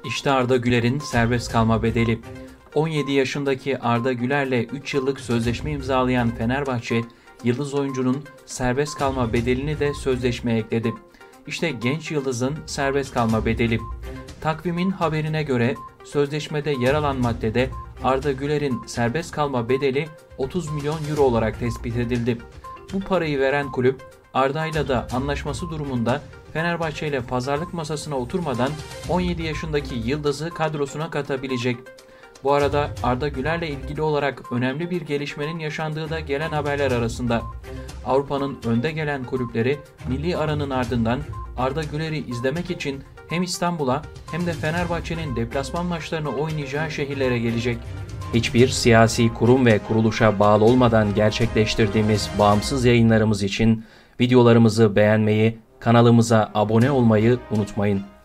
İşte Arda Güler'in serbest kalma bedeli. 17 yaşındaki Arda Güler'le 3 yıllık sözleşme imzalayan Fenerbahçe, yıldız oyuncunun serbest kalma bedelini de sözleşmeye ekledi. İşte genç yıldızın serbest kalma bedeli. Takvimin haberine göre sözleşmede yer alan maddede Arda Güler'in serbest kalma bedeli 30 milyon euro olarak tespit edildi. Bu parayı veren kulüp, Arda'yla da anlaşması durumunda Fenerbahçe ile pazarlık masasına oturmadan 17 yaşındaki yıldızı kadrosuna katabilecek. Bu arada Arda Güler'le ilgili olarak önemli bir gelişmenin yaşandığı da gelen haberler arasında. Avrupa'nın önde gelen kulüpleri milli aranın ardından Arda Güler'i izlemek için hem İstanbul'a hem de Fenerbahçe'nin deplasman maçlarını oynayacağı şehirlere gelecek. Hiçbir siyasi kurum ve kuruluşa bağlı olmadan gerçekleştirdiğimiz bağımsız yayınlarımız için videolarımızı beğenmeyi, kanalımıza abone olmayı unutmayın.